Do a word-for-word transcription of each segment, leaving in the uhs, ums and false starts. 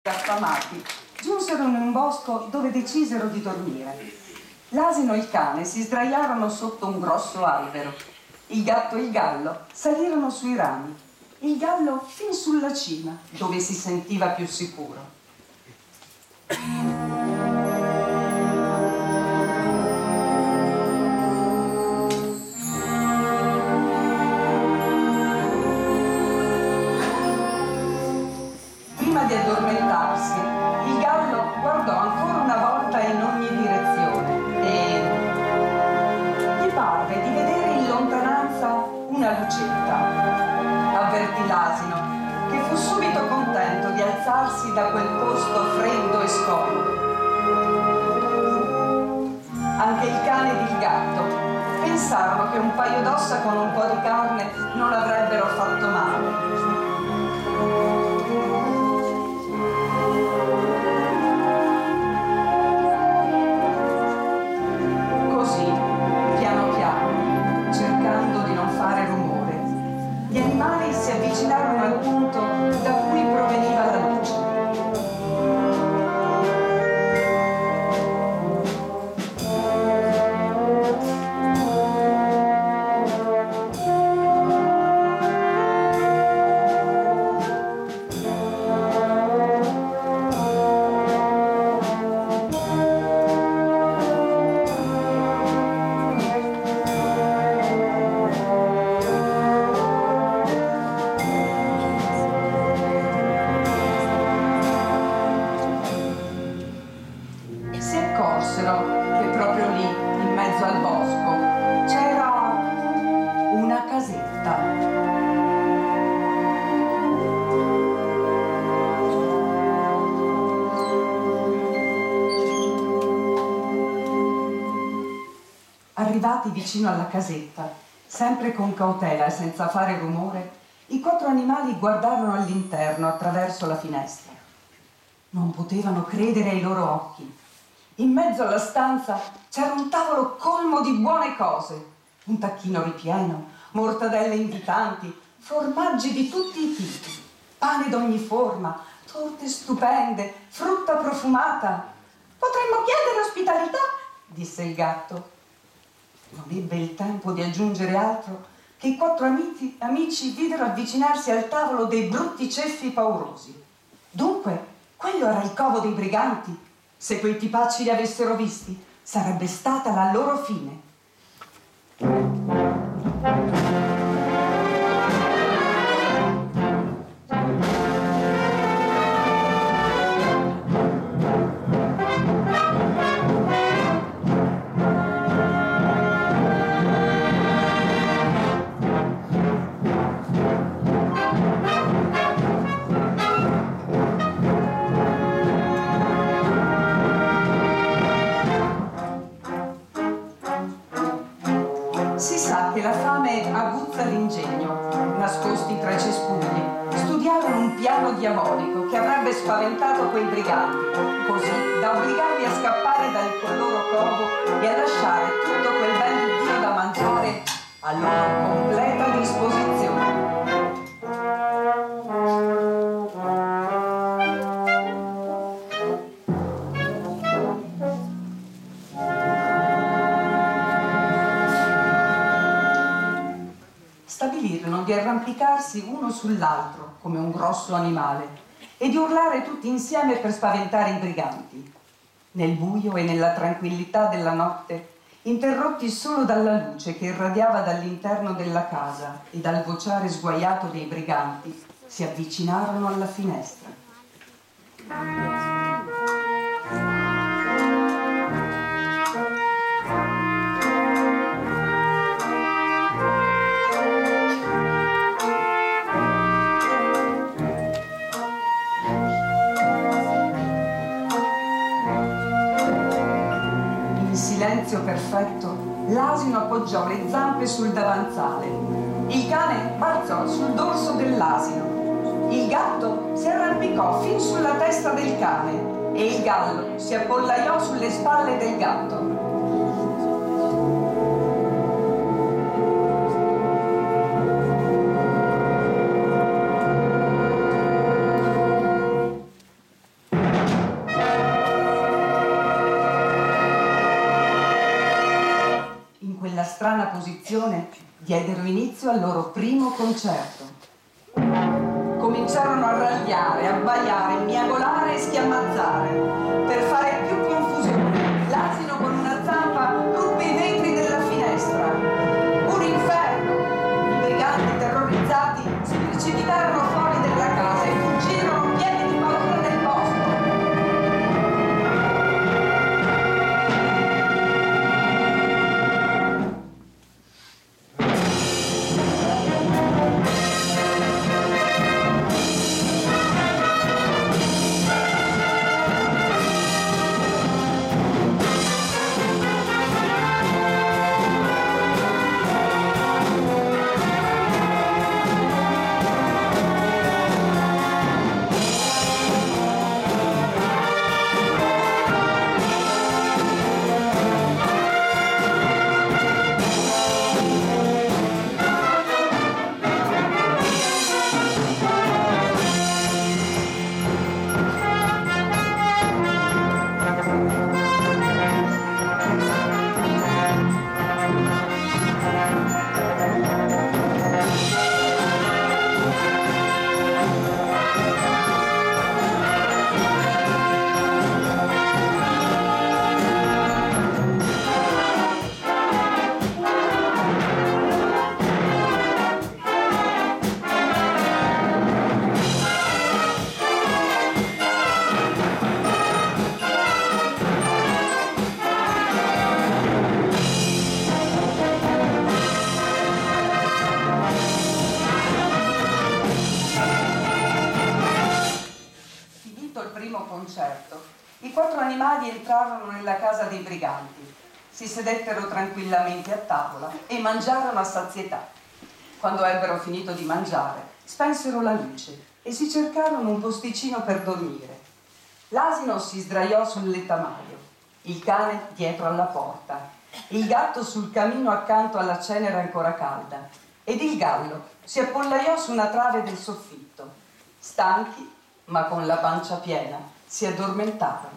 affamati giunsero in un bosco dove decisero di dormire. L'asino e il cane si sdraiarono sotto un grosso albero. Il gatto e il gallo salirono sui rami. Il gallo fin sulla cima, dove si sentiva più sicuro. Prima di addormentarsi, il gallo guardò ancora una volta in ogni direzione e gli parve di vedere in lontananza una lucetta. Avvertì l'asino, che fu subito contento di alzarsi da quel posto freddo e scomodo. Anche il cane ed il gatto pensarono che un paio d'ossa con un po' di carne non avrebbero fatto male. Gli animali si avvicinarono al punto da cui proveniva la luce. Che proprio lì, in mezzo al bosco, c'era una casetta. Arrivati vicino alla casetta, sempre con cautela e senza fare rumore, i quattro animali guardarono all'interno attraverso la finestra. Non potevano credere ai loro occhi. In mezzo alla stanza c'era un tavolo colmo di buone cose, un tacchino ripieno, mortadelle invitanti, formaggi di tutti i tipi, pane d'ogni forma, torte stupende, frutta profumata. «Potremmo chiedere ospitalità?» disse il gatto. Non ebbe il tempo di aggiungere altro che i quattro amici, amici videro avvicinarsi al tavolo dei brutti ceffi paurosi. Dunque, quello era il covo dei briganti. Se quei tipacci li avessero visti, sarebbe stata la loro fine. Che la fame aguzza l'ingegno. Nascosti tra i cespugli, studiarono un piano diabolico che avrebbe spaventato quei briganti, così da obbligarli a scappare dal loro covo e a lasciare tutto quel bel Dio da mangiare a loro completa disposizione. Stabilirono di arrampicarsi uno sull'altro come un grosso animale e di urlare tutti insieme per spaventare i briganti. Nel buio e nella tranquillità della notte, interrotti solo dalla luce che irradiava dall'interno della casa e dal vociare sguaiato dei briganti, si avvicinarono alla finestra. Silenzio perfetto, l'asino appoggiò le zampe sul davanzale. Il cane balzò sul dorso dell'asino. Il gatto si arrampicò fin sulla testa del cane e il gallo si appollaiò sulle spalle del gatto. strana posizione, diedero inizio al loro primo concerto. Cominciarono a ragliare, a baiare, miagolare e schiamazzare. Per fare più confusione, l'asino con una zampa ruppe i vetri della finestra. Un inferno! I briganti terrorizzati si precipitarono fuori della casa e fuggirono pieni di paura nel bosco. I quattro animali entrarono nella casa dei briganti, si sedettero tranquillamente a tavola e mangiarono a sazietà. Quando ebbero finito di mangiare, spensero la luce e si cercarono un posticino per dormire. L'asino si sdraiò sul lettamaio, il cane dietro alla porta, il gatto sul camino accanto alla cenere ancora calda ed il gallo si appollaiò su una trave del soffitto. Stanchi, ma con la pancia piena, si addormentarono.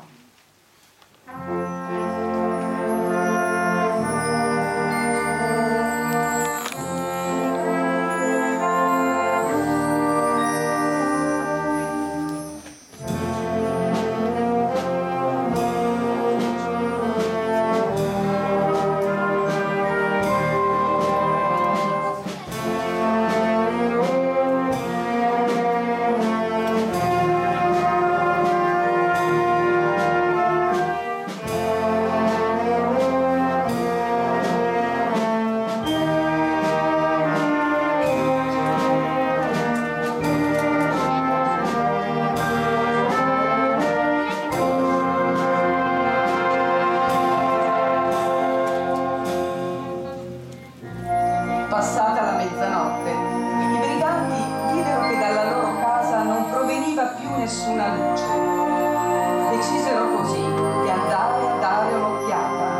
Passata la mezzanotte, i briganti videro che dalla loro casa non proveniva più nessuna luce. Decisero così di andare a dare un'occhiata.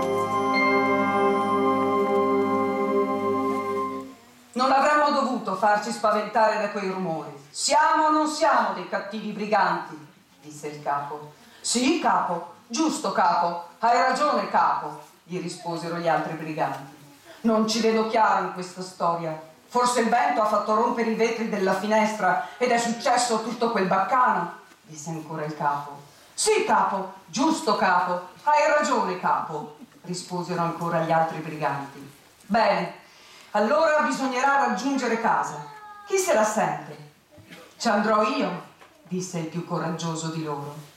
Non avremmo dovuto farci spaventare da quei rumori. Siamo o non siamo dei cattivi briganti? Disse il capo. Sì, capo, giusto, capo, hai ragione, capo, gli risposero gli altri briganti. Non ci vedo chiaro in questa storia. Forse il vento ha fatto rompere i vetri della finestra ed è successo tutto quel baccano, disse ancora il capo. Sì, capo, giusto, capo, hai ragione, capo, risposero ancora gli altri briganti. Bene, allora bisognerà raggiungere casa. Chi se la sente? Ci andrò io, disse il più coraggioso di loro.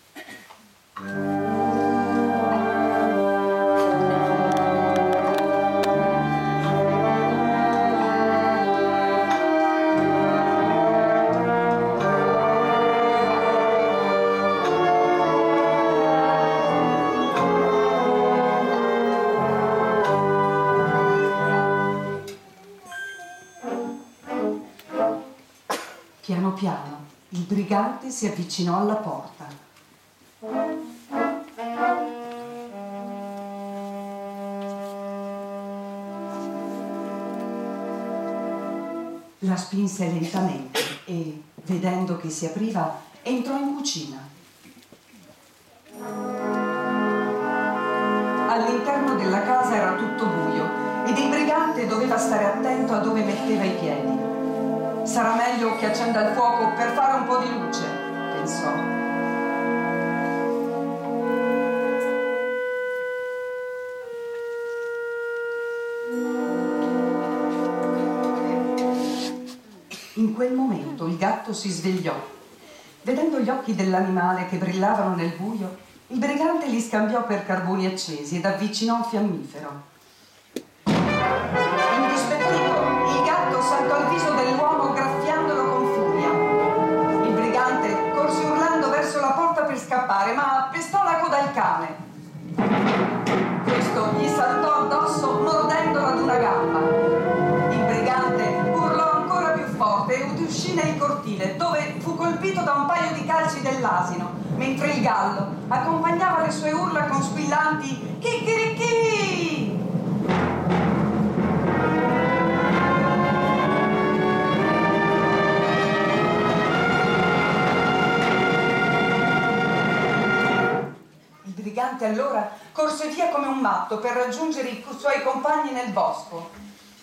Piano piano il brigante si avvicinò alla porta. La spinse lentamente e, vedendo che si apriva, entrò in cucina. All'interno della casa era tutto buio ed i brigante doveva stare attento a dove metteva i piedi. Sarà meglio che accenda il fuoco per fare un po' di luce, pensò. In quel momento il gatto si svegliò. Vedendo gli occhi dell'animale che brillavano nel buio, il brigante li scambiò per carboni accesi ed avvicinò un fiammifero. Indispettito, il gatto saltò al viso dell'uomo graffiandolo con furia. Il brigante corse urlando verso la porta per scappare, ma pestò la coda al cane. Questo gli saltò addosso mordendolo ad una gamba. Il brigante urlò ancora più forte e uscì nel cortile, dove fu colpito da un paio di calci dell'asino, mentre il gallo accompagnava le sue urla con squillanti chicchirichì. Il brigante allora corse via come un matto per raggiungere i suoi compagni nel bosco.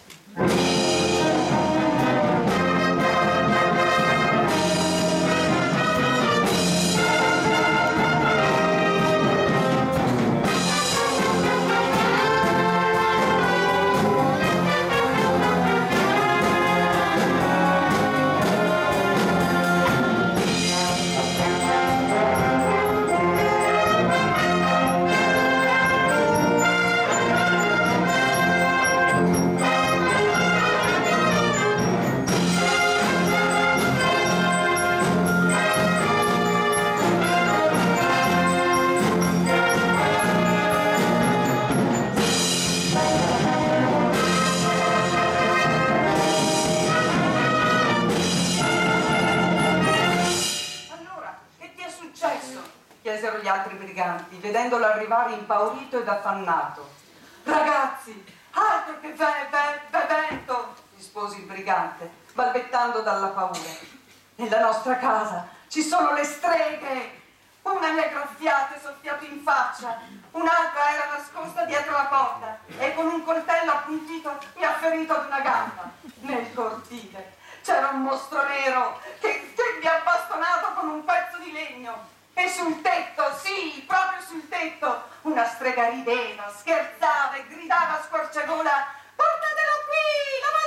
Chiesero gli altri briganti, vedendolo arrivare impaurito ed affannato. Ragazzi, altro che ve- ve- ve- vento, rispose il brigante, balbettando dalla paura. Nella nostra casa ci sono le streghe. Una mi ha graffiato e soffiato in faccia, un'altra era nascosta dietro la porta e con un coltello appuntito mi ha ferito ad una gamba. Nel cortile c'era un mostro nero che, che mi ha bastonato con un pezzo di legno. E sul tetto, sì, proprio sul tetto, una strega rideva, scherzava e gridava a squarciagola: portatelo qui, lo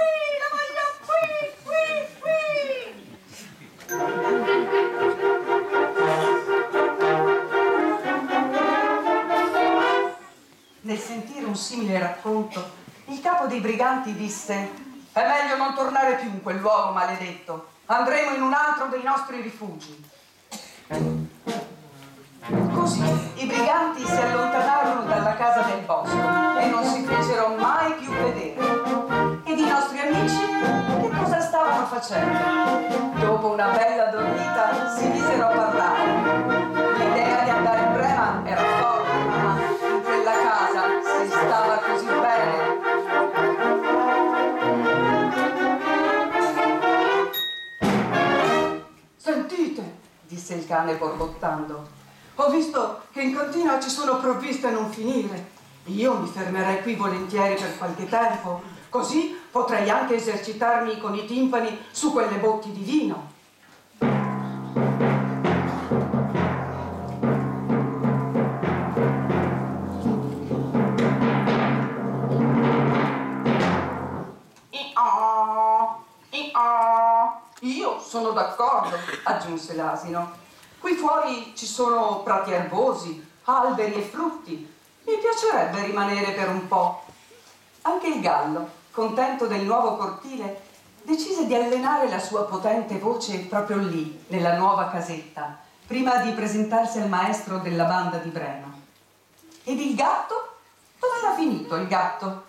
voglio qui, lo voglio qui, qui, qui. Nel sentire un simile racconto, il capo dei briganti disse: è meglio non tornare più in quel luogo maledetto, andremo in un altro dei nostri rifugi. Così i briganti si allontanarono dalla casa del bosco e non si fecero mai più vedere. Ed i nostri amici che cosa stavano facendo? Dopo una bella dormita si misero a parlare. L'idea di andare in Brema era forte, ma in quella casa si stava così bene. Sentite, disse il cane borbottando. Ho visto che in cantina ci sono provviste a non finire. Io mi fermerei qui volentieri per qualche tempo, così potrei anche esercitarmi con i timpani su quelle botti di vino. Io sono d'accordo, aggiunse l'asino. Qui fuori ci sono prati erbosi, alberi e frutti. Mi piacerebbe rimanere per un po'. Anche il gallo, contento del nuovo cortile, decise di allenare la sua potente voce proprio lì, nella nuova casetta, prima di presentarsi al maestro della banda di Brema. Ed il gatto? Dove era finito il gatto?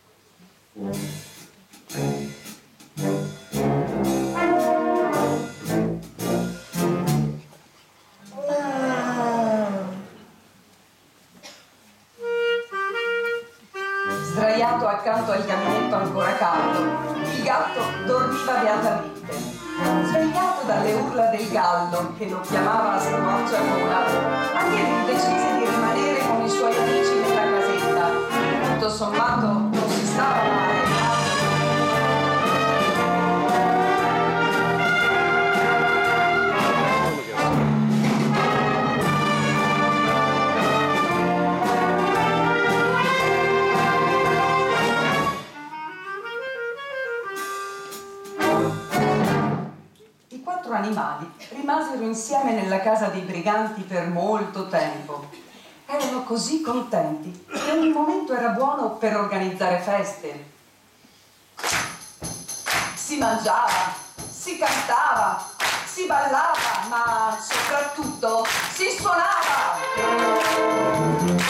Sdraiato accanto al caminetto ancora caldo, il gatto dormiva beatamente. Svegliato dalle urla del gallo che lo chiamava a squarciagola, anche lui decise di rimanere con i suoi amici nella casetta. Tutto sommato non si stava male. insieme nella casa dei briganti per molto tempo. Erano così contenti che ogni momento era buono per organizzare feste. Si mangiava, si cantava, si ballava, ma soprattutto si suonava.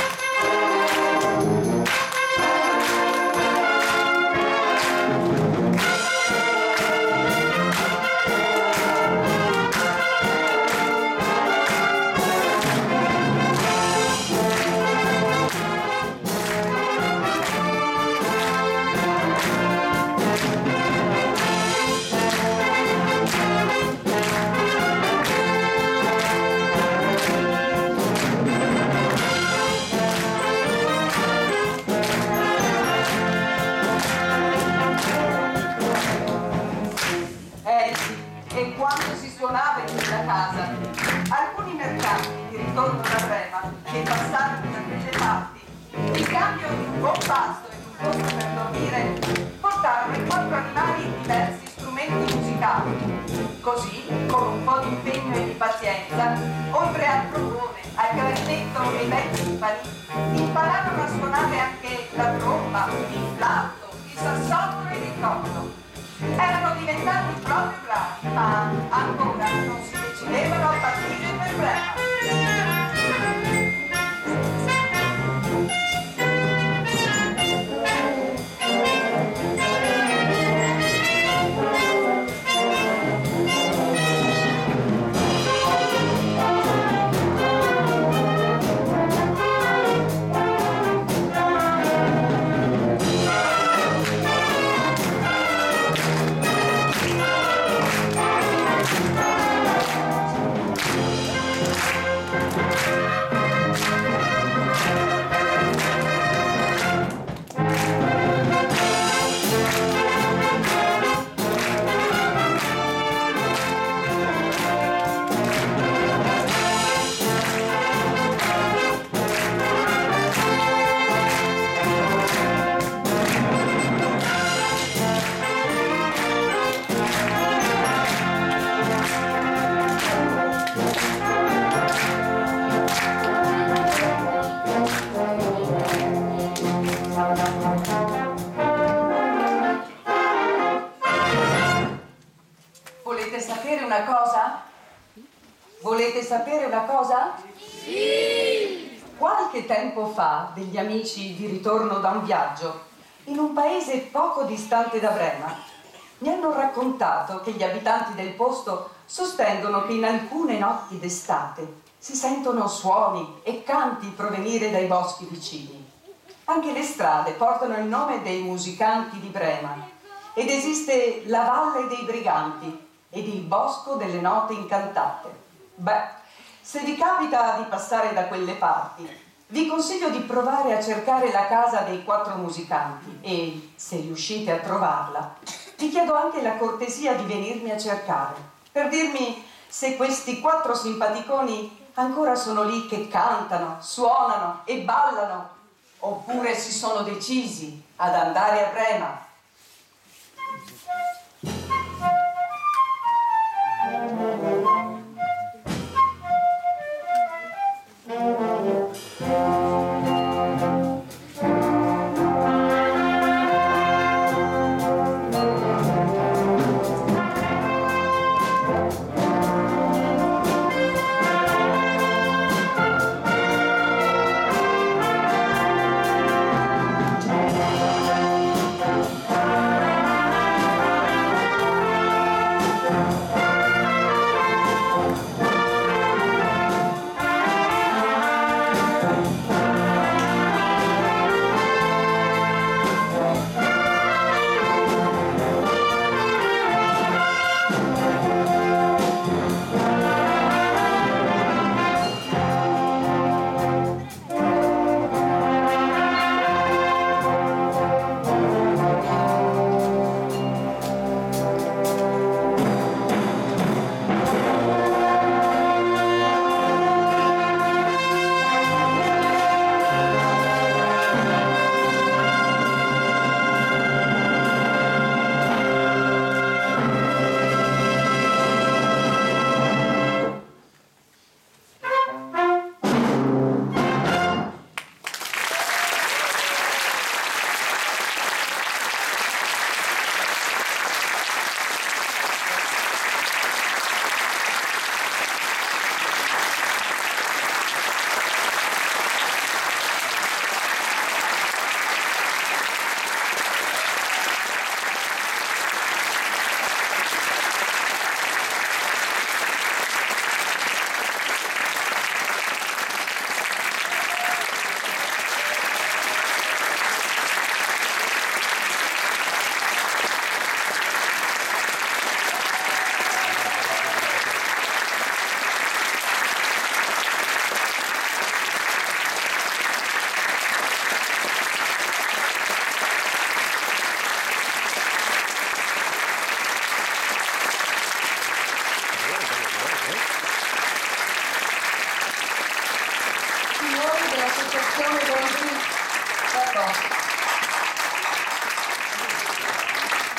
Alcuni mercanti di ritorno da Brema, che passavano da quelle parti, in cambio di un buon pasto e un posto per dormire, portarono ai quattro animali diversi strumenti musicali. Così, con un po' di impegno e di pazienza, oltre al trombone, al clarinetto e ai bei timpani, impararono a suonare anche la tromba, il flauto, il sassofono e il trombo. Erano diventati proprio bravi, ma ancora non si decidevano a partire per Brema. Volete sapere una cosa? Volete sapere una cosa? Sì! Qualche tempo fa, degli amici di ritorno da un viaggio, in un paese poco distante da Brema, mi hanno raccontato che gli abitanti del posto sostengono che in alcune notti d'estate si sentono suoni e canti provenire dai boschi vicini. Anche le strade portano il nome dei musicanti di Brema ed esiste la Valle dei Briganti ed il Bosco delle Note Incantate. Beh, se vi capita di passare da quelle parti, vi consiglio di provare a cercare la casa dei quattro musicanti e, se riuscite a trovarla, vi chiedo anche la cortesia di venirmi a cercare, per dirmi se questi quattro simpaticoni ancora sono lì che cantano, suonano e ballano, oppure si sono decisi ad andare a Brema. dell'associazione Bambini.